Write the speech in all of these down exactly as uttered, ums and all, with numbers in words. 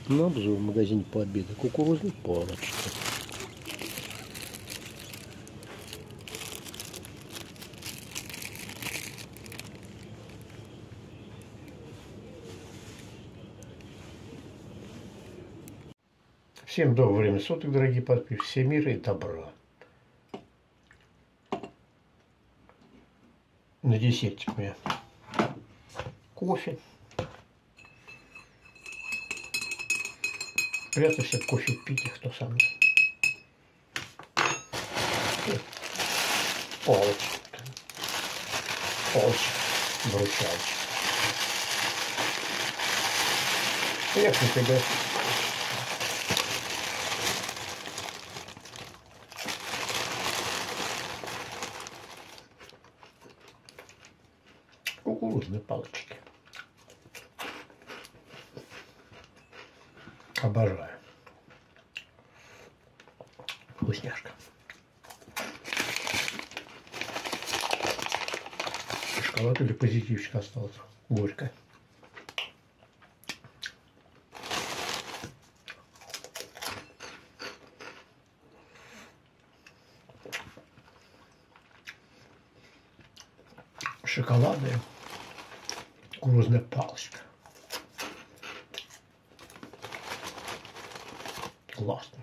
На обзор в магазине Победа. Кукурузные палочки. Всем доброго времени суток, дорогие подписчики. Всем мира и добра. На десертик у меня кофе. Приятно всем кофе пить, и кто со мной. Палочки. Палочки. Вручалочки. Приятно тебе. Кукурузные палочки. Обожаю. Вкусняшка. Шоколад или позитивчик остался. Горько. Шоколадная кукурузная палочка. Классно.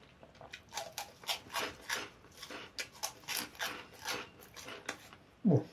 О.